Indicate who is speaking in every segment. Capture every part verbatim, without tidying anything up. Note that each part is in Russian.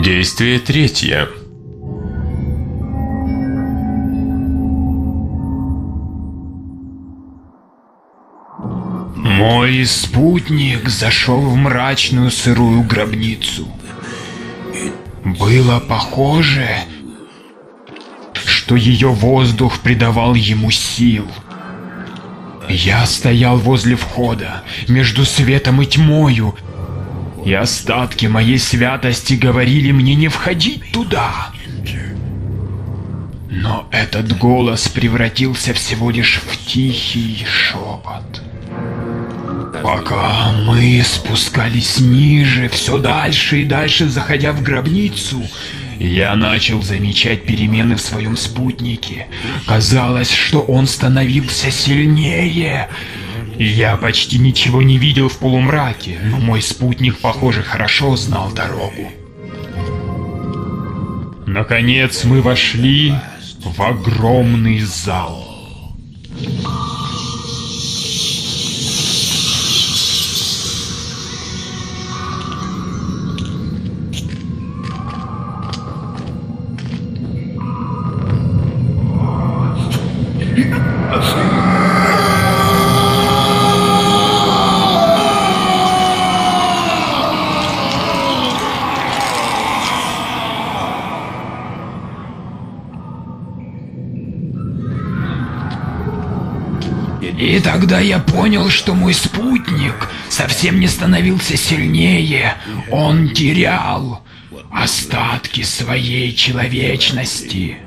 Speaker 1: Действие третье.
Speaker 2: Мой спутник зашел в мрачную сырую гробницу. Было похоже, что ее воздух придавал ему сил. Я стоял возле входа, между светом и тьмою, и остатки моей святости говорили мне не входить туда. Но этот голос превратился всего лишь в тихий шепот. Пока мы спускались ниже, все дальше и дальше заходя в гробницу, я начал замечать перемены в своем спутнике. Казалось, что он становился сильнее. Я почти ничего не видел в полумраке, но мой спутник, похоже, хорошо знал дорогу. Наконец мы вошли в огромный зал. И тогда я понял, что мой спутник совсем не становился сильнее, он терял остатки своей человечности.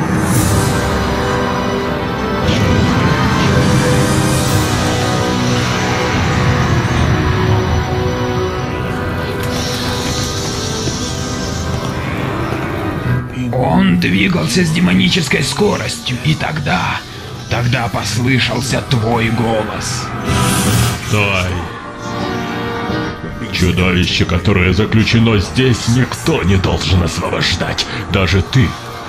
Speaker 2: Он двигался с демонической скоростью, и тогда... Тогда послышался твой голос.
Speaker 3: Стой. Чудовище, которое заключено здесь, никто не должен освобождать. Даже ты.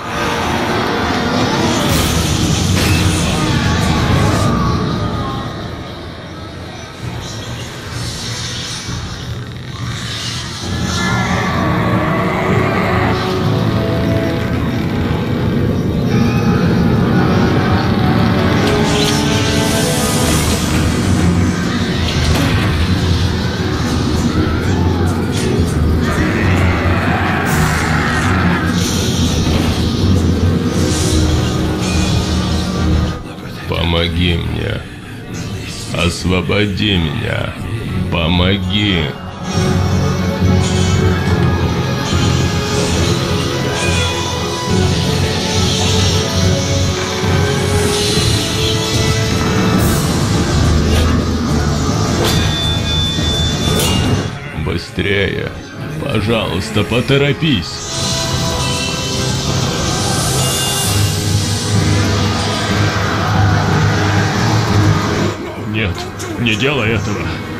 Speaker 3: Помоги мне. Освободи меня. Помоги. Быстрее. Пожалуйста, поторопись. Нет, не делай этого.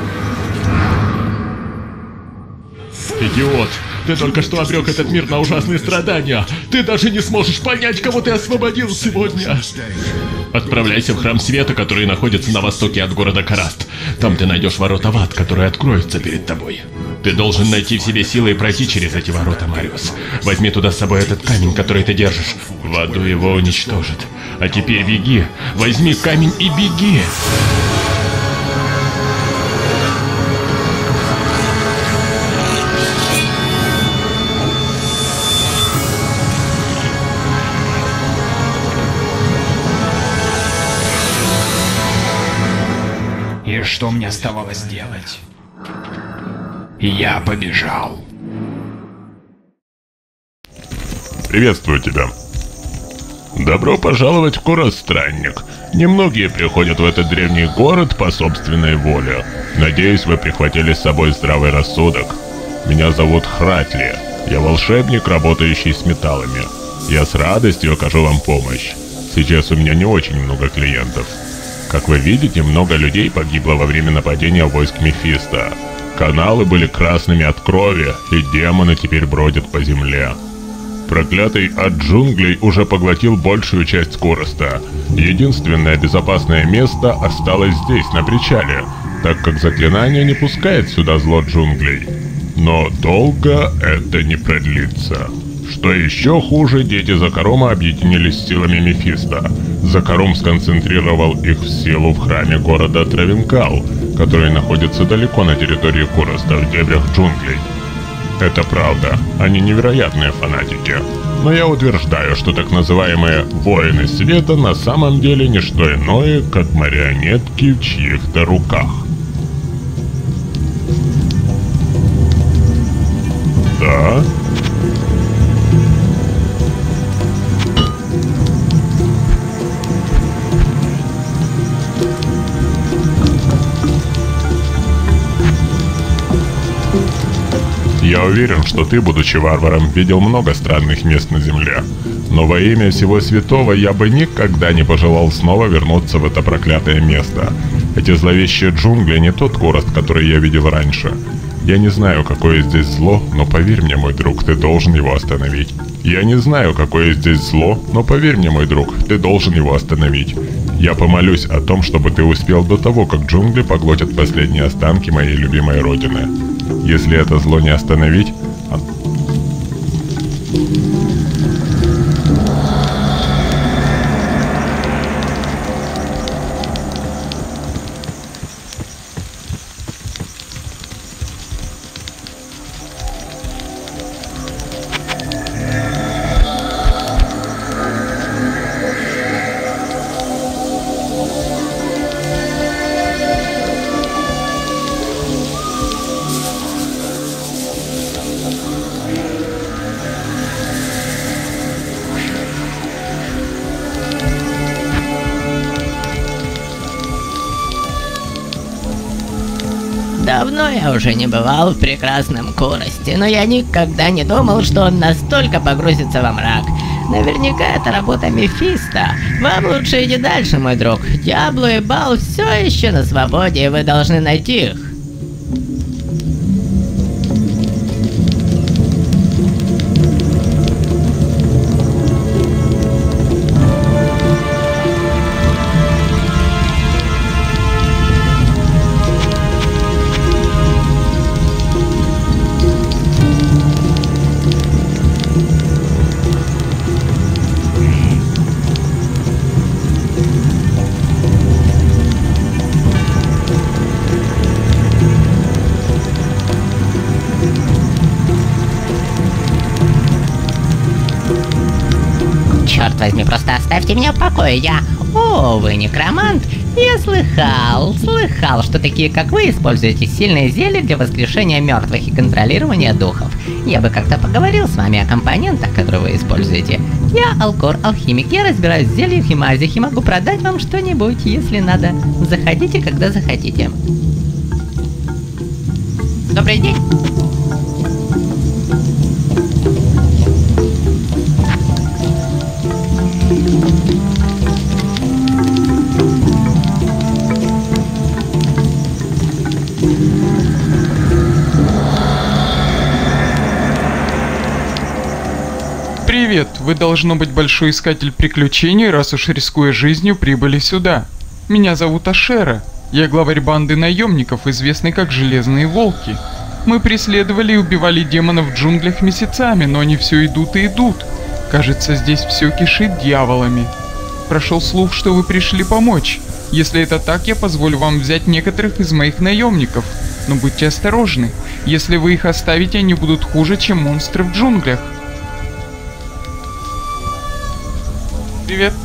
Speaker 3: Идиот, ты только что обрек этот мир на ужасные страдания. Ты даже не сможешь понять, кого ты освободил сегодня. Отправляйся в Храм Света, который находится на востоке от города Караст. Там ты найдешь ворота в ад, которые откроются перед тобой. Ты должен найти в себе силы и пройти через эти ворота, Мариус. Возьми туда с собой этот камень, который ты держишь. В аду его уничтожит. А теперь беги. Возьми камень и беги.
Speaker 2: И что мне оставалось делать? Я побежал.
Speaker 3: Приветствую тебя. Добро пожаловать в город, странник. Немногие приходят в этот древний город по собственной воле. Надеюсь, вы прихватили с собой здравый рассудок. Меня зовут Хратли. Я волшебник, работающий с металлами. Я с радостью окажу вам помощь. Сейчас у меня не очень много клиентов. Как вы видите, много людей погибло во время нападения войск Мефисто. Каналы были красными от крови, и демоны теперь бродят по земле. Проклятый ад джунглей уже поглотил большую часть Куроста. Единственное безопасное место осталось здесь, на причале, так как заклинание не пускает сюда зло джунглей. Но долго это не продлится. Что еще хуже, дети Закарома объединились с силами Мефисто. Закаром сконцентрировал их силу в храме города Травенкал, который находится далеко на территории Куроста, в дебрях джунглей. Это правда, они невероятные фанатики. Но я утверждаю, что так называемые «воины света» на самом деле не что иное, как марионетки в чьих-то руках. Да? Я уверен, что ты, будучи варваром, видел много странных мест на Земле. Но во имя всего святого я бы никогда не пожелал снова вернуться в это проклятое место. Эти зловещие джунгли не тот Курост, который я видел раньше. Я не знаю, какое здесь зло, но поверь мне, мой друг, ты должен его остановить. Я не знаю, какое здесь зло, но поверь мне, мой друг, ты должен его остановить. Я помолюсь о том, чтобы ты успел до того, как джунгли поглотят последние останки моей любимой родины. Если это зло не остановить...
Speaker 1: Давно я уже не бывал в прекрасном Куросте, но я никогда не думал, что он настолько погрузится во мрак. Наверняка это работа Мефисто. Вам лучше идти дальше, мой друг. Диабло и Бал все еще на свободе, и вы должны найти их. Черт возьми, просто оставьте меня в покое, я... О, вы некромант? Я слыхал, слыхал, что такие как вы используете сильные зелья для воскрешения мертвых и контролирования духов. Я бы как-то поговорил с вами о компонентах, которые вы используете. Я Алкор Алхимик, я разбираюсь в зельях и мазях и могу продать вам что-нибудь, если надо. Заходите, когда захотите. Добрый день.
Speaker 4: Привет, вы должно быть большой искатель приключений, раз уж рискуя жизнью прибыли сюда. Меня зовут Ашера, я главарь банды наемников, известной как Железные Волки. Мы преследовали и убивали демонов в джунглях месяцами, но они все идут и идут. Кажется, здесь все кишит дьяволами. Прошел слух, что вы пришли помочь. Если это так, я позволю вам взять некоторых из моих наемников. Но будьте осторожны, если вы их оставите, они будут хуже, чем монстры в джунглях. Привет.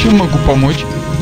Speaker 4: Чем могу помочь?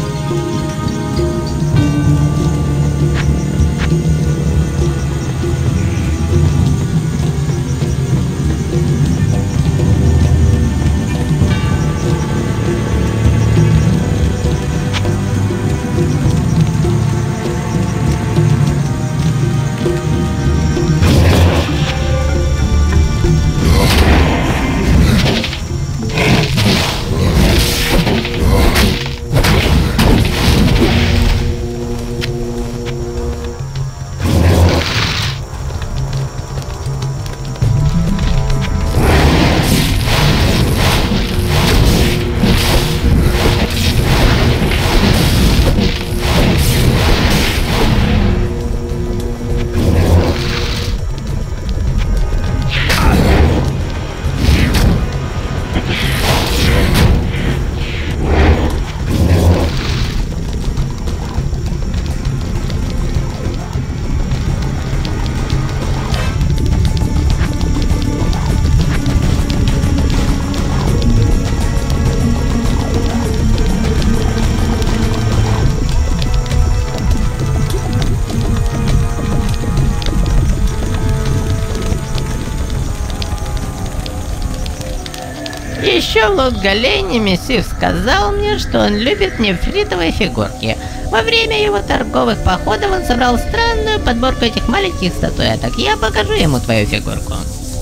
Speaker 1: Еще в Лут-Галейне Мессив сказал мне, что он любит нефритовые фигурки. Во время его торговых походов он собрал странную подборку этих маленьких статуэток. Я покажу ему твою фигурку.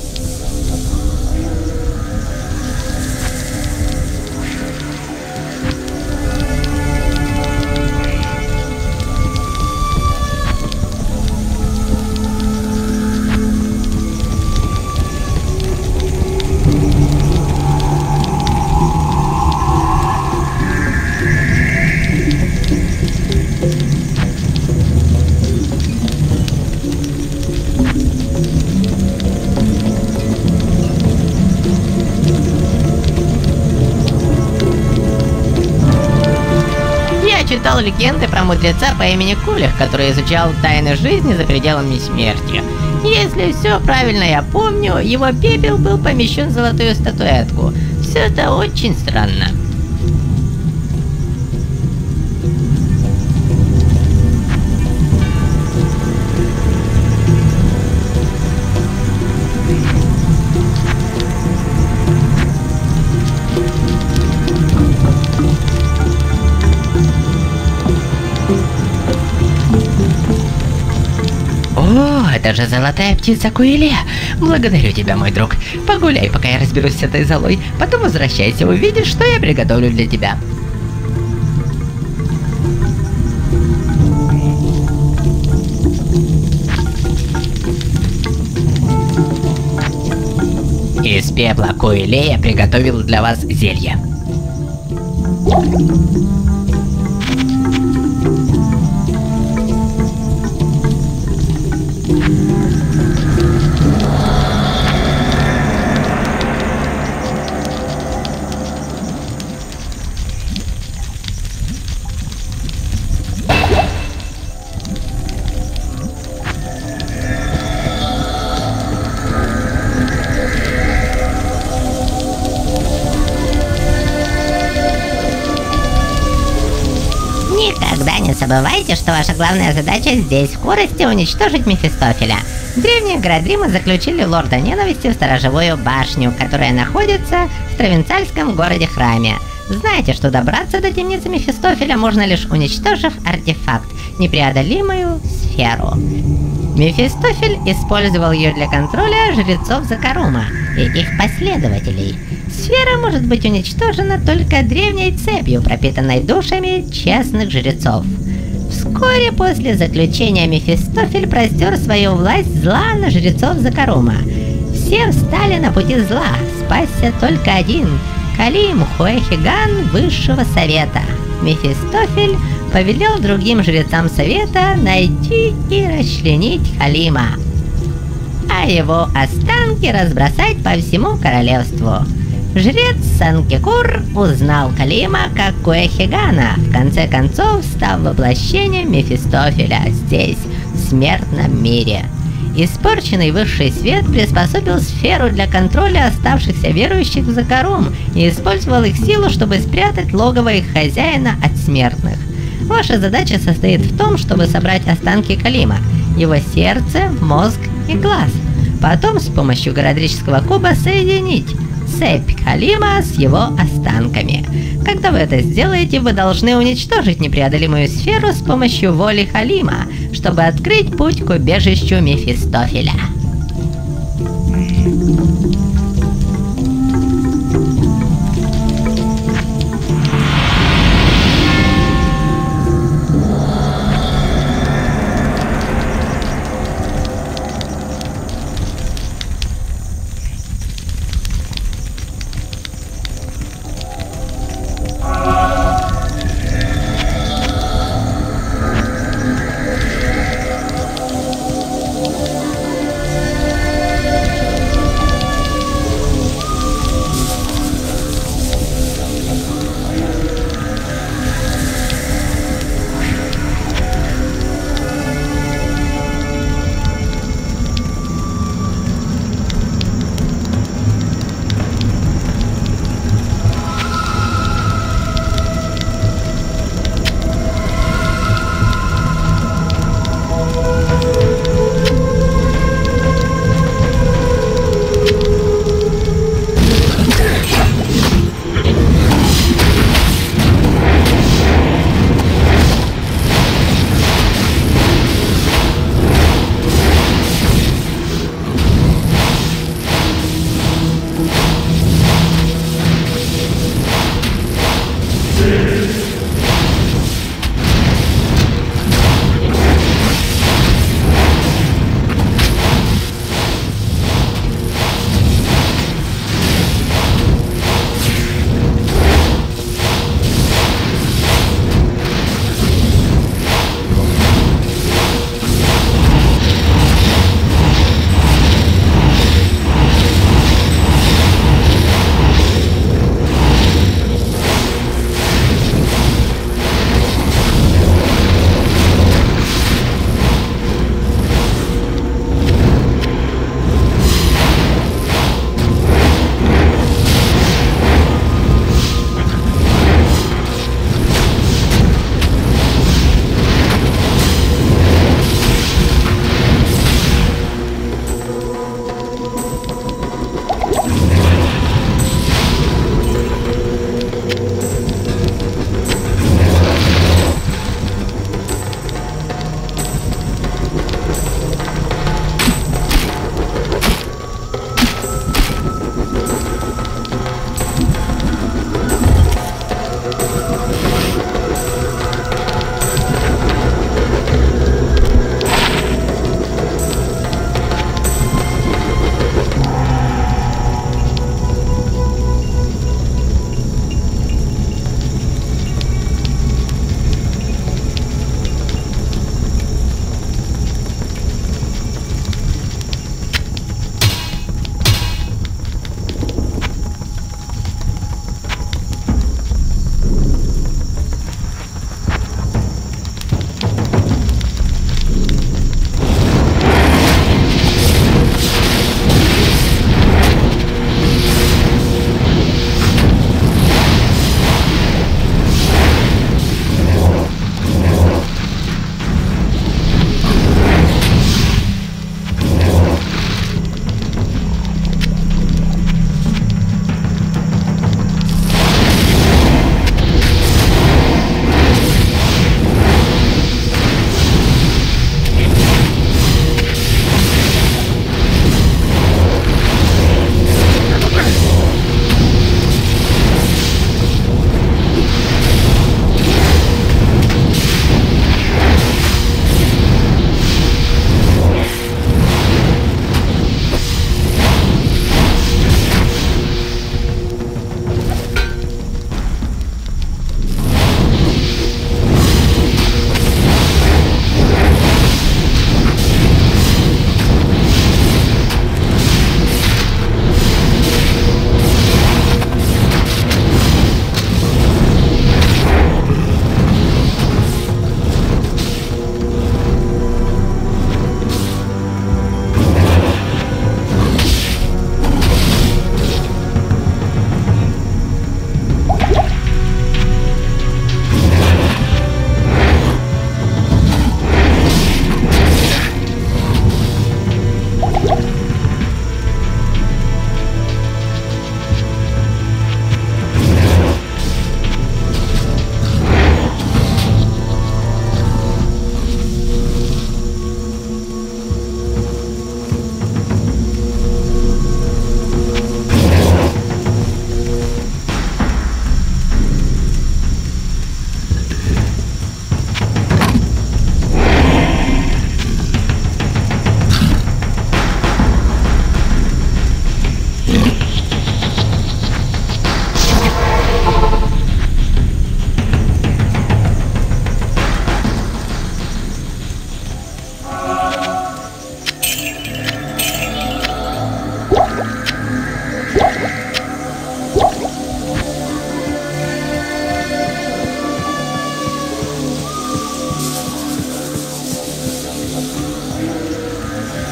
Speaker 1: Читал легенды про мудреца по имени Кулих, который изучал тайны жизни за пределами смерти. Если все правильно я помню, его пепел был помещен в золотую статуэтку. Все это очень странно. О, это же золотая птица Куиле. Благодарю тебя, мой друг. Погуляй, пока я разберусь с этой золой. Потом возвращайся, увидишь, что я приготовлю для тебя. Из пепла Куиле я приготовил для вас зелье. Никогда не забывайте, что ваша главная задача здесь, в Коросте, уничтожить Мефистофеля. Древние Градримы заключили лорда ненависти в сторожевую башню, которая находится в провинциальском городе-храме. Знаете, что добраться до темницы Мефистофеля можно лишь уничтожив артефакт, непреодолимую сферу. Мефистофель использовал ее для контроля жрецов Закарума и их последователей. Сфера может быть уничтожена только древней цепью, пропитанной душами честных жрецов. Вскоре после заключения Мефистофель простер свою власть зла на жрецов Закарума. Все встали на пути зла, спасся только один – Калим Хуэхиган Высшего Совета. Мефистофель повелел другим жрецам Совета найти и расчленить Халима, а его останки разбросать по всему королевству. Жрец Санкекур узнал Калима как Куэхигана, в конце концов став воплощением Мефистофеля здесь, в смертном мире. Испорченный высший свет приспособил сферу для контроля оставшихся верующих в Закарум и использовал их силу, чтобы спрятать логово их хозяина от смертных. Ваша задача состоит в том, чтобы собрать останки Калима, его сердце, мозг и глаз. Потом с помощью Городрического куба соединить цепь Калима с его останками. Когда вы это сделаете, вы должны уничтожить непреодолимую сферу с помощью воли Халима, чтобы открыть путь к убежищу Мефистофеля.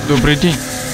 Speaker 4: Добрый день.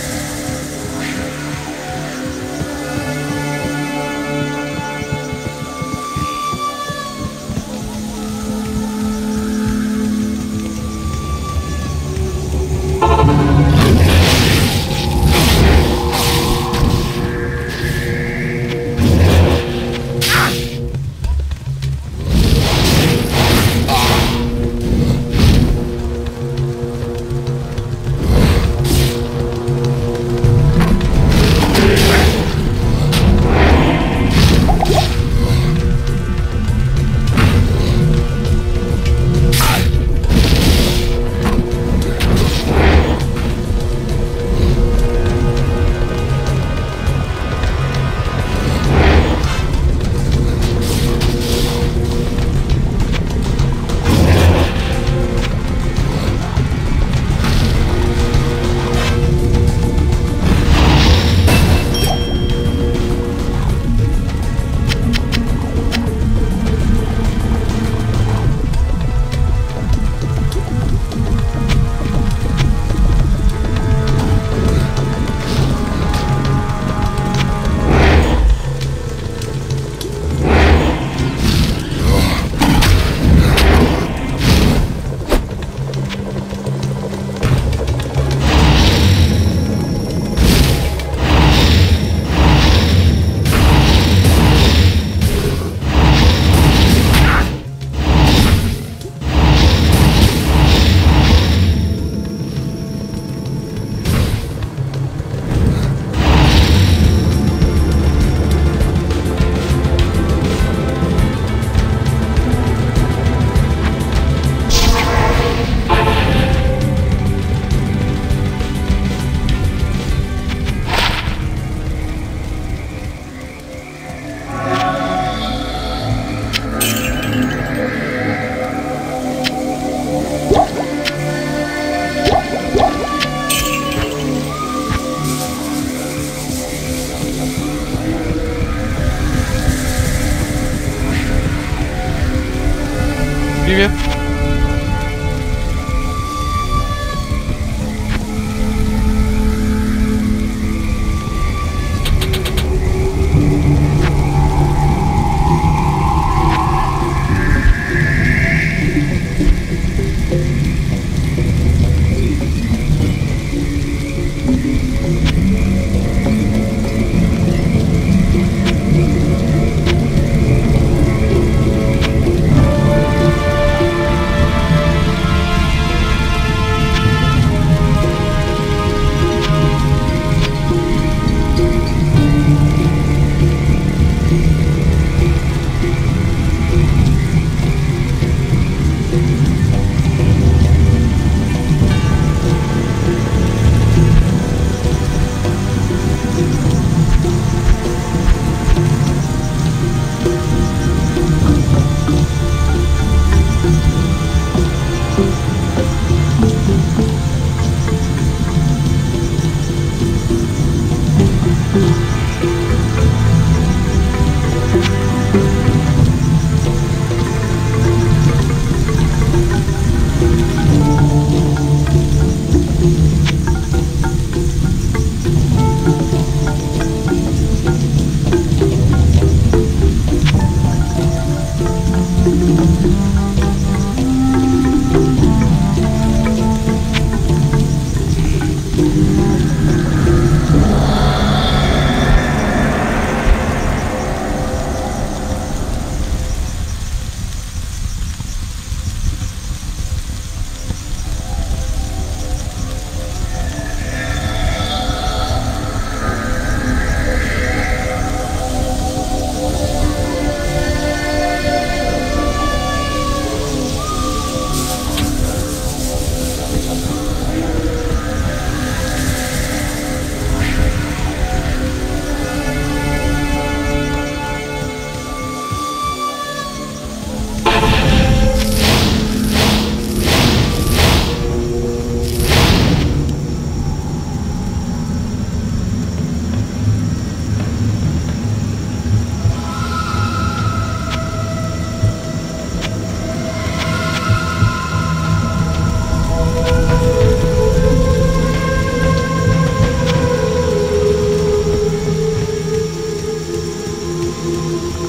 Speaker 4: Привет.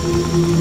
Speaker 3: Thank